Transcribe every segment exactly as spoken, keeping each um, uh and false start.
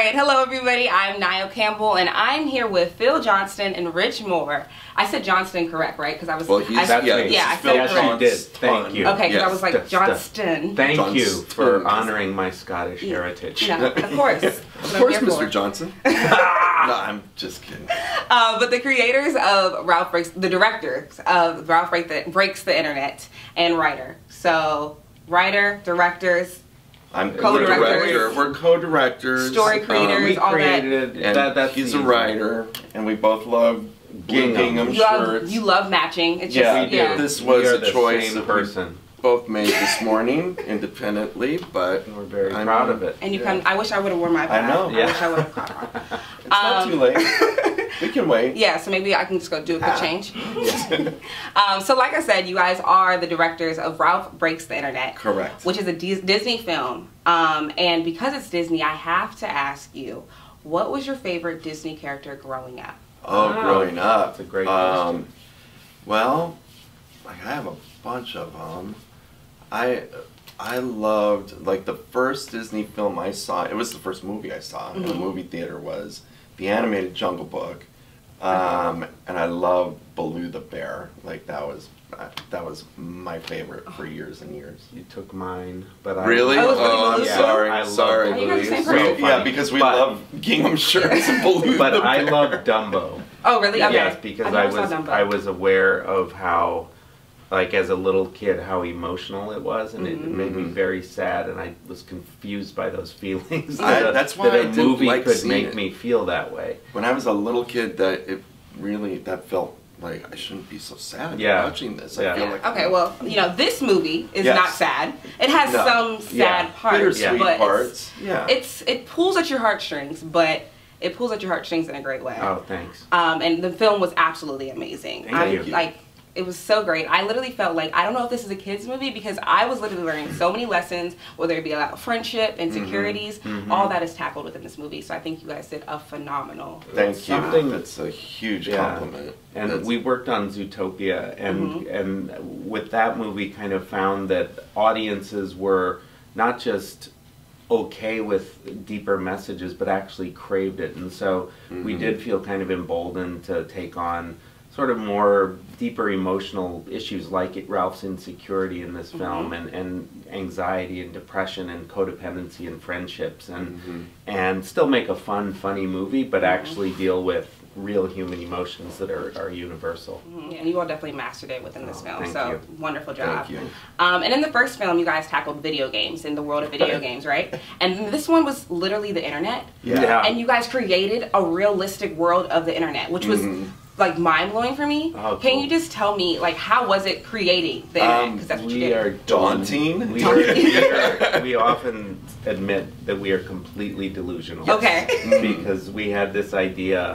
right, hello everybody. I'm Niall Campbell, and I'm here with Phil Johnston and Rich Moore. I said Johnston correct, right? Because I was. Well, he's I, yeah, yeah, I Phil said it correct. did. Thank you. Okay, because yes. I was like Johnston. Thank Johnston. you for honoring my Scottish heritage. No, of course. Of course, Mister Johnson. No, I'm just kidding. Uh, but the creators of Ralph Breaks, the directors of Ralph Break the, Breaks the Internet, and writer. So, writer, directors. I'm Co-directors. co-director. We're co-directors. Story creators, Um, we all created and that. That's he's easy. a writer, and we both love Gingham. gingham You love, shirts. you love matching. It's yeah, just, yeah. this We was are a the choice same that person. we both made this morning independently, but We're very I'm, proud of it. And you yeah. come. I wish I would have worn my I hat. know. I Yeah. wish I would have caught on. It's not Um, too late. We can wait. Yeah, so maybe I can just go do a quick Ah. change. um, so like I said, you guys are the directors of Ralph Breaks the Internet. Correct. Which is a Dis- Disney film. Um, and because it's Disney, I have to ask you, what was your favorite Disney character growing up? Oh, Wow. growing up. That's a great um, question. Well, I have a bunch of them. I I loved, like, the first Disney film I saw, it was the first movie I saw in a Mhm. movie theater, was the animated Jungle Book. Um, and I loved Baloo the Bear. Like, that was uh, that was my favorite for years and years. You took mine, but I Really? Oh, it was really Oh, I'm Baloo? sorry. I love sorry. Are you guys the same Baloo. It's so person? funny. Yeah, because we But- love gingham shirts and Baloo But the I Bear. love Dumbo. Oh, really? Okay. Yes, because I I, never saw was Dumbo. I was aware of how, like, as a little kid, how emotional it was, and it Mhm. made me very sad, and I was confused by those feelings. I- that a- that's why that I a didn't movie like could seeing make it. me feel that way. When I was a little kid, that it really, that felt like I shouldn't be so sad Yeah. watching this. I Yeah. feel Yeah, like okay, well, you know, this movie is Yes. not sad. It has No. some sad Yeah. parts, bittersweet but parts. Yeah. It's, it's it pulls at your heartstrings, but it pulls at your heartstrings in a great way. Oh, thanks. Um, and the film was absolutely amazing. Thank I you. like it was so great. I literally felt like, I don't know if this is a kids movie, because I was literally learning so many lessons, whether it be about friendship, insecurities, Mhm. all that is tackled within this movie. So I think you guys did a phenomenal Thank you. Something- That's a huge Yeah. compliment. And That's- we worked on Zootopia, and Mhm. and with that movie, kind of found that audiences were not just okay with deeper messages, but actually craved it. And so we Mhm. did feel kind of emboldened to take on sort of more deeper emotional issues, like it, Ralph's insecurity in this film, and, and anxiety and depression and codependency and friendships, and Mhm. and still make a fun, funny movie, but actually deal with real human emotions that are, are universal. Mhm. And you all definitely mastered it within this Oh, film. thank So you. wonderful job. Thank you. Um, and in the first film, you guys tackled video games in the world of video games, right? And this one was literally the internet. Yeah. And you guys created a realistic world of the internet, which was Mhm. like mind blowing for me. Oh, Can cool. you just tell me, like, how was it creating the internet? Um, Because that's what you We did. are Daunting. We, are, we, are, we often admit that we are completely delusional. Okay. Because we had this idea,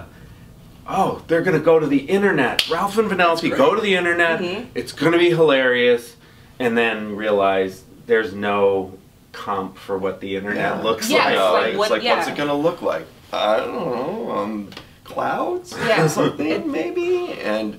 oh, they're going to go to the internet. Ralph and Vanellope That's go great. to the internet. Mhm. It's going to be hilarious. And then realize there's no comp for what the internet Yeah. looks Yeah, like. it's Yeah, like it's what- like, yeah. what's it gonna look like? I don't know. Um, clouds? Yeah. Or something, maybe? And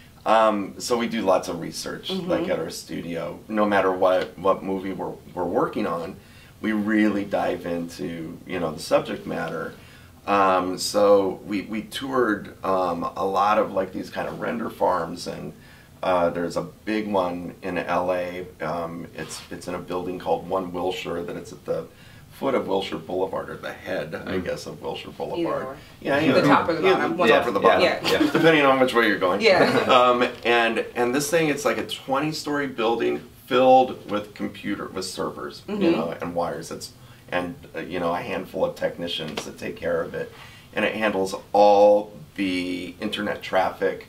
um, so we do lots of research, Mhm. like at our studio. No matter what, what movie we're, we're working on, we really dive into, you know, the subject matter. Um, so we, we toured um, a lot of like these kind of render farms, and uh, there's a big one in L A. Um, it's, it's in a building called One Wilshire, that it's at the foot of Wilshire Boulevard, or the head, I Mm. guess, of Wilshire Boulevard. Either or. Yeah, The either top or. or the Yeah, bottom, the one top of or the them. bottom. Yeah. Yeah. Depending on which way you're going. Yeah. Um, and and this thing, it's like a twenty story building filled with computer, with servers, you Mhm. know, and wires. It's, and, uh, you know, a handful of technicians that take care of it. And it handles all the internet traffic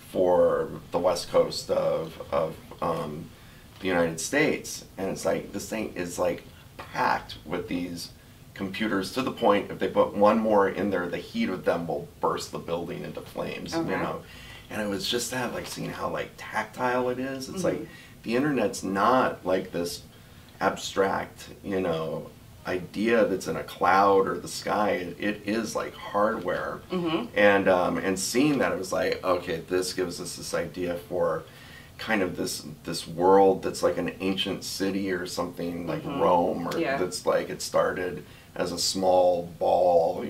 for the west coast of, of um, the United States. And it's like, this thing is like packed with these computers, to the point if they put one more in there, the heat of them will burst the building into flames, Okay. you know. And it was just that, like, seeing how like tactile it is. It's Mhm. like the internet's not like this abstract, you know, idea that's in a cloud or the sky. It, it is like hardware. Mhm. And um, and seeing that, it was like, okay, this gives us this idea for kind of this this world that's like an ancient city or something, like Mhm. Rome, or Yeah. that's like it started as a small ball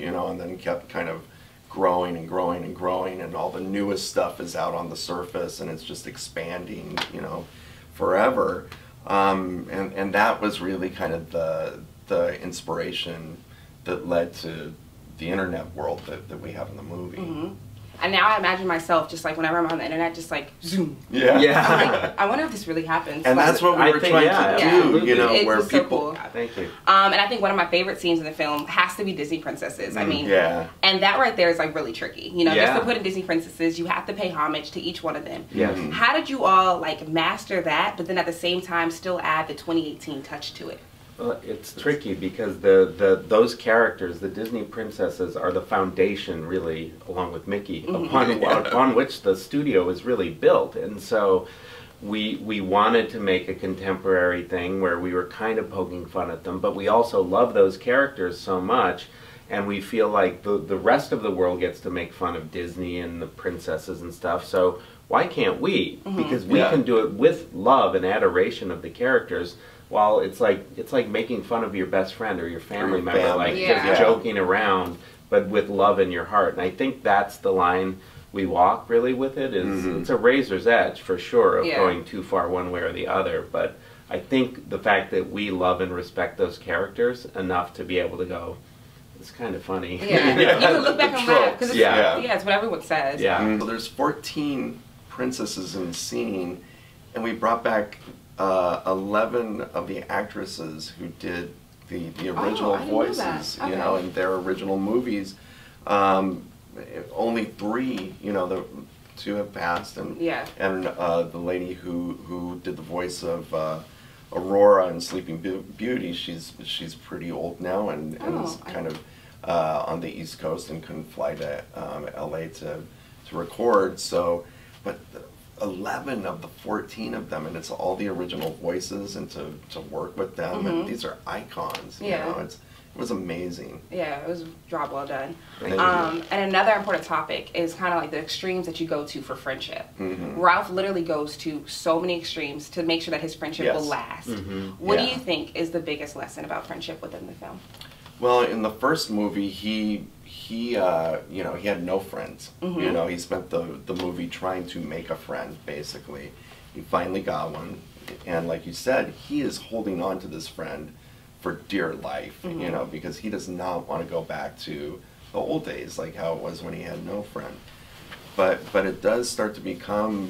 you know, and then kept kind of growing and growing and growing, and all the newest stuff is out on the surface, and it's just expanding, you know, forever. Um, and, and that was really kind of the, the inspiration that led to the internet world that, that we have in the movie. Mm-hmm. And now I imagine myself just like whenever I'm on the internet, just like zoom. Yeah. Yeah. I'm like, I wonder if this really happens. And like, that's what we I were think, trying yeah, to yeah. do, you know, It where was so people. cool. Thank you. Um, and I think one of my favorite scenes in the film has to be Disney princesses. I mean, Yeah. and that right there is like really tricky. You know, Yeah. just to put in Disney princesses, you have to pay homage to each one of them. Yes. Mhm. How did you all like master that, but then at the same time still add the twenty eighteen touch to it? Well, it's tricky because the, the those characters, the Disney princesses, are the foundation, really, along with Mickey, Mm-hmm. upon upon which the studio is really built. And so, we we wanted to make a contemporary thing where we were kind of poking fun at them, but we also love those characters so much, and we feel like the the rest of the world gets to make fun of Disney and the princesses and stuff. So why can't we? Mm-hmm. Because we Yeah. can do it with love and adoration of the characters. While it's like it's like making fun of your best friend or your family your member, family. like Yeah. just joking around, but with love in your heart. And I think that's the line we walk really with it. Is Mhm. it's a razor's edge for sure of Yeah. going too far one way or the other. But I think the fact that we love and respect those characters enough to be able to go, it's kind of funny. Yeah, you can look back The and laugh tropes. because Yeah. yeah. yeah, it's what everyone says. Yeah. Mm. So there's fourteen princesses in the scene, and we brought back uh, eleven of the actresses who did the, the original Oh, I didn't know voices, that. you Okay. know, in their original movies. Um, only three, you know, the two have passed, and Yeah. and uh, the lady who who did the voice of uh, Aurora in Sleeping Beau- Beauty, she's she's pretty old now, and, and Oh, is I- kind of uh, on the East Coast and couldn't fly to um, L A to to record. So, but the eleven of the fourteen of them, and it's all the original voices, and to to work with them, and Mhm. these are icons. You Yeah. know, it's it was amazing. Yeah, it was a job well done. Thank you. Um, and another important topic is kind of like the extremes that you go to for friendship. Mhm. Ralph literally goes to so many extremes to make sure that his friendship Yes. will last. Mhm. What do Yeah. you think is the biggest lesson about friendship within the film? Well, in the first movie, he he uh, you know he had no friends. Mhm. You know, he spent the the movie trying to make a friend. Basically, he finally got one, and like you said, he is holding on to this friend for dear life. Mhm. You know, because he does not want to go back to the old days, like how it was when he had no friend. But but it does start to become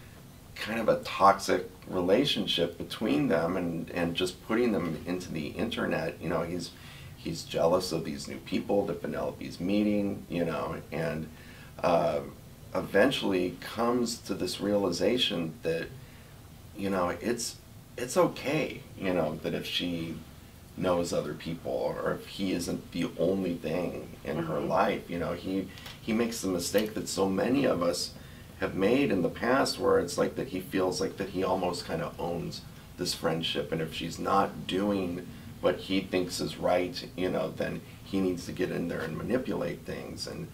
kind of a toxic relationship between them, and and just putting them into the internet. You know, he's he's jealous of these new people that Penelope's meeting, you know, and uh, eventually comes to this realization that, you know, it's it's okay, you know, that if she knows other people, or if he isn't the only thing in her Mhm. life. You know, he he makes the mistake that so many of us have made in the past, where it's like that he feels like that he almost kind of owns this friendship, and if she's not doing what he thinks is right, you know, then he needs to get in there and manipulate things. And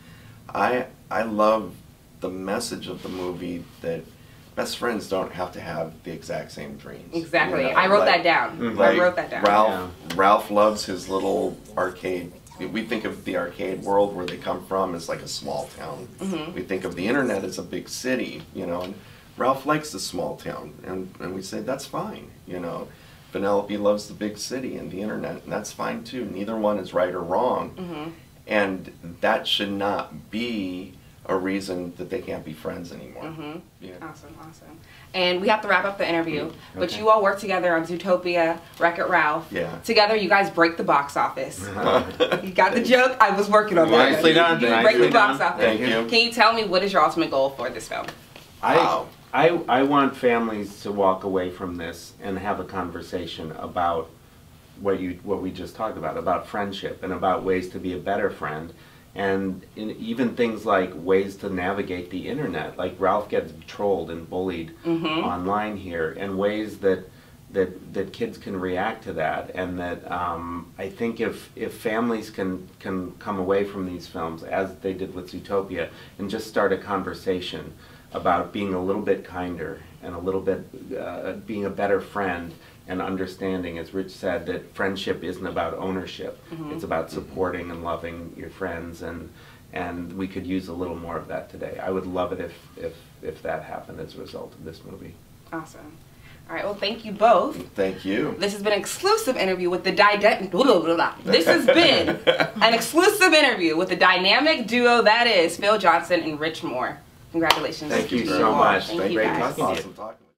I I love the message of the movie that best friends don't have to have the exact same dreams. Exactly. You know, I wrote like- that down. Mhm. I like wrote that down. Ralph Ralph loves his little arcade. We think of the arcade world where they come from as like a small town. Mhm. We think of the internet as a big city, you know, and Ralph likes the small town, and, and we say that's fine, you know. Penelope loves the big city and the internet, and that's fine too. Neither one is right or wrong, Mhm. and that should not be a reason that they can't be friends anymore. Mhm. Yeah. Awesome, awesome. And we have to wrap up the interview, but Okay. you all work together on Zootopia, Wreck-It Ralph. Yeah. Together, you guys break the box office. You got the joke? I was working on that. Nicely done, You break nicely the box done. office. Thank you. Can you tell me what is your ultimate goal for this film? I, Wow. I, I want families to walk away from this and have a conversation about what you what we just talked about, about friendship and about ways to be a better friend, and in, even things like ways to navigate the internet. Like Ralph gets trolled and bullied Mhm. online here, and ways that that that kids can react to that, and that um, I think if if families can can come away from these films as they did with Zootopia and just start a conversation about being a little bit kinder and a little bit uh, being a better friend, and understanding, as Rich said, that friendship isn't about ownership. Mm-hmm. It's about supporting and loving your friends, and and we could use a little more of that today. I would love it if if if that happened as a result of this movie. Awesome. All right, well, thank you both. Thank you. This has been an exclusive interview with the dy- blah, blah, blah. This has been an exclusive interview with the dynamic duo that is Phil Johnston and Rich Moore. Congratulations. Thank you so much. Thank Thank you, you. guys. Awesome talking.